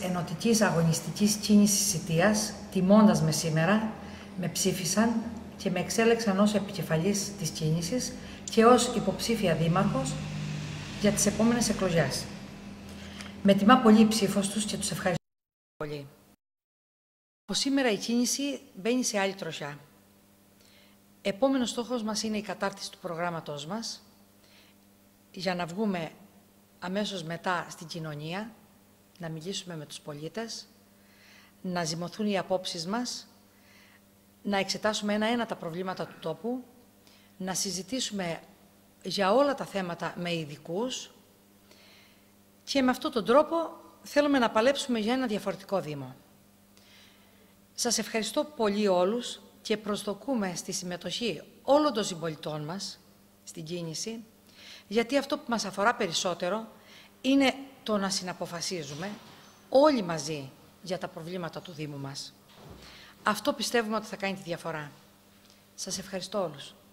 ενωτικής αγωνιστικής κίνησης Σιτίας, τιμώντας με σήμερα, με ψήφισαν και με εξέλεξαν ως επικεφαλής της κίνησης και ως υποψήφια δήμαρχος για τις επόμενες εκλογές. Με τιμά πολύ η ψήφος τους και τους ευχαριστώ πολύ. Από σήμερα η κίνηση μπαίνει σε άλλη τροχιά. Επόμενος στόχος μας είναι η κατάρτιση του προγράμματός μας για να βγούμε αμέσως μετά στην κοινωνία, να μιλήσουμε με τους πολίτες, να ζυμωθούν οι απόψεις μας, να εξετάσουμε ένα-ένα τα προβλήματα του τόπου, να συζητήσουμε για όλα τα θέματα με ειδικούς και με αυτόν τον τρόπο θέλουμε να παλέψουμε για ένα διαφορετικό Δήμο. Σας ευχαριστώ πολύ όλους και προσδοκούμε στη συμμετοχή όλων των συμπολιτών μας στην κίνηση, γιατί αυτό που μας αφορά περισσότερο είναι το να συναποφασίζουμε όλοι μαζί για τα προβλήματα του Δήμου μας. Αυτό πιστεύουμε ότι θα κάνει τη διαφορά. Σας ευχαριστώ όλους.